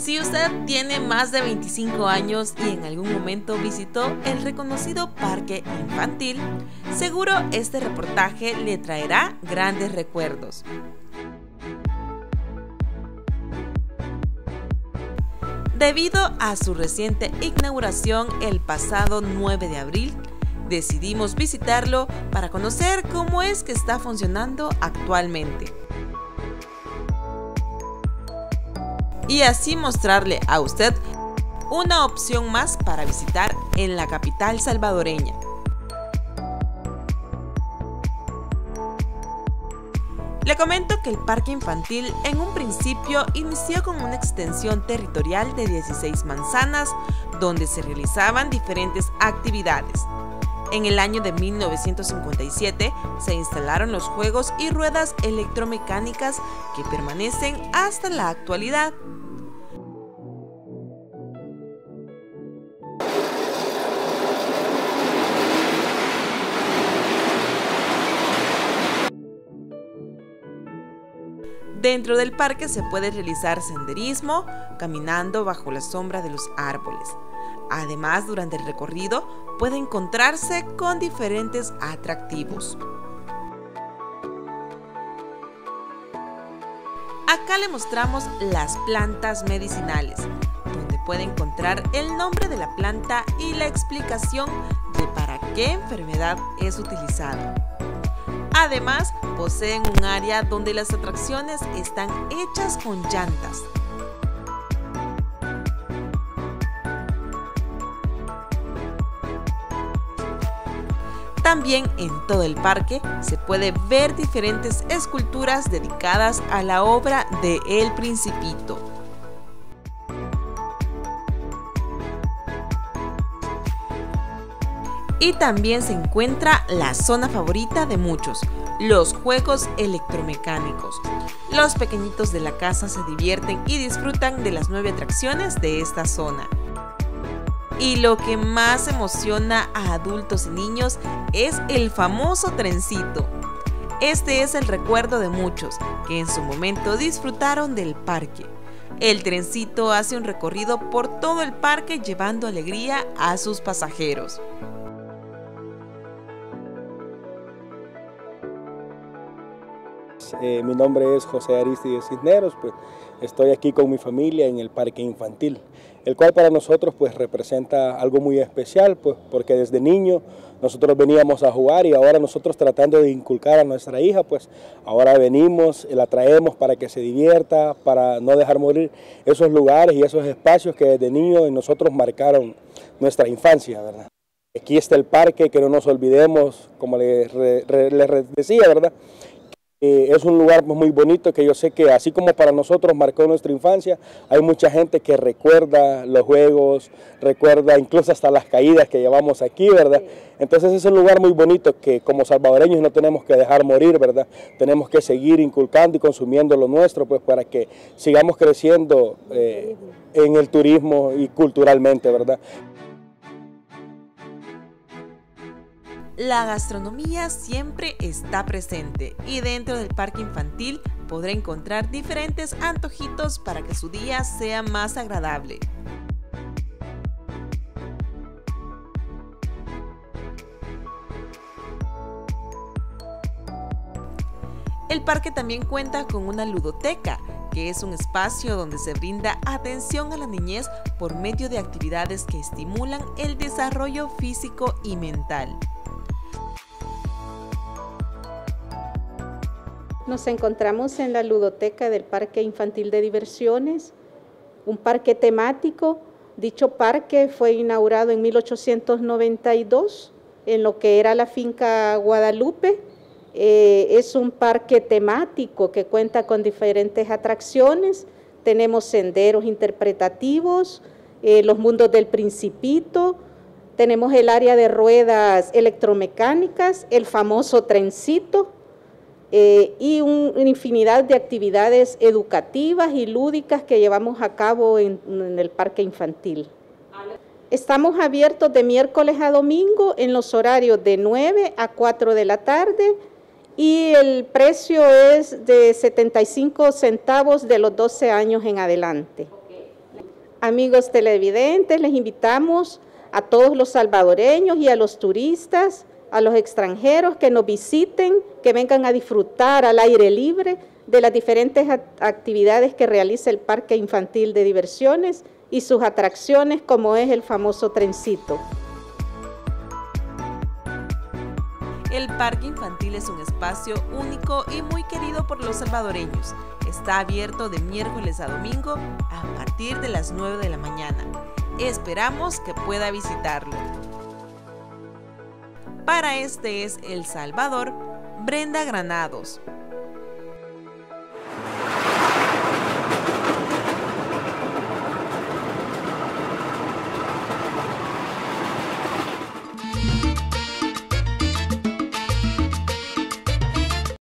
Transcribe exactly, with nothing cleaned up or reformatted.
Si usted tiene más de veinticinco años y en algún momento visitó el reconocido parque infantil, seguro este reportaje le traerá grandes recuerdos. Debido a su reciente inauguración el pasado nueve de abril, decidimos visitarlo para conocer cómo es que está funcionando actualmente. Y así mostrarle a usted una opción más para visitar en la capital salvadoreña. Le comento que el parque infantil en un principio inició con una extensión territorial de dieciséis manzanas donde se realizaban diferentes actividades. En el año de mil novecientos cincuenta y siete se instalaron los juegos y ruedas electromecánicas que permanecen hasta la actualidad. Dentro del parque se puede realizar senderismo, caminando bajo la sombra de los árboles. Además, durante el recorrido puede encontrarse con diferentes atractivos. Acá le mostramos las plantas medicinales, donde puede encontrar el nombre de la planta y la explicación de para qué enfermedad es utilizada. Además, poseen un área donde las atracciones están hechas con llantas. También en todo el parque se puede ver diferentes esculturas dedicadas a la obra de El Principito. Y también se encuentra la zona favorita de muchos, los juegos electromecánicos. Los pequeñitos de la casa se divierten y disfrutan de las nueve atracciones de esta zona. Y lo que más emociona a adultos y niños es el famoso trencito. Este es el recuerdo de muchos que en su momento disfrutaron del parque. El trencito hace un recorrido por todo el parque llevando alegría a sus pasajeros. Eh, mi nombre es José Aristides Cisneros, pues estoy aquí con mi familia en el parque infantil, el cual para nosotros pues representa algo muy especial, pues porque desde niño nosotros veníamos a jugar y ahora nosotros tratando de inculcar a nuestra hija, pues ahora venimos, la traemos para que se divierta, para no dejar morir esos lugares y esos espacios que desde niño nosotros marcaron nuestra infancia, ¿verdad? Aquí está el parque, que no nos olvidemos, como les, les decía, ¿verdad? Eh, es un lugar muy bonito que yo sé que así como para nosotros marcó nuestra infancia, hay mucha gente que recuerda los juegos, recuerda incluso hasta las caídas que llevamos aquí, ¿verdad? Entonces es un lugar muy bonito que como salvadoreños no tenemos que dejar morir, ¿verdad? Tenemos que seguir inculcando y consumiendo lo nuestro, pues para que sigamos creciendo eh, en el turismo y culturalmente, ¿verdad? La gastronomía siempre está presente y dentro del parque infantil podrá encontrar diferentes antojitos para que su día sea más agradable. El parque también cuenta con una ludoteca, que es un espacio donde se brinda atención a la niñez por medio de actividades que estimulan el desarrollo físico y mental. Nos encontramos en la ludoteca del Parque Infantil de Diversiones, un parque temático. Dicho parque fue inaugurado en mil ochocientos noventa y dos en lo que era la finca Guadalupe. Eh, es un parque temático que cuenta con diferentes atracciones. Tenemos senderos interpretativos, eh, los mundos del Principito, tenemos el área de ruedas electromecánicas, el famoso trencito, Eh, y un, una infinidad de actividades educativas y lúdicas que llevamos a cabo en, en el parque infantil. Estamos abiertos de miércoles a domingo en los horarios de nueve a cuatro de la tarde y el precio es de setenta y cinco centavos de los doce años en adelante. Amigos televidentes, les invitamos a todos los salvadoreños y a los turistas, a los extranjeros que nos visiten, que vengan a disfrutar al aire libre de las diferentes actividades que realiza el Parque Infantil de Diversiones y sus atracciones, como es el famoso trencito. El Parque Infantil es un espacio único y muy querido por los salvadoreños. Está abierto de miércoles a domingo a partir de las nueve de la mañana. Esperamos que pueda visitarlo. Para Este es El Salvador, Brenda Granados.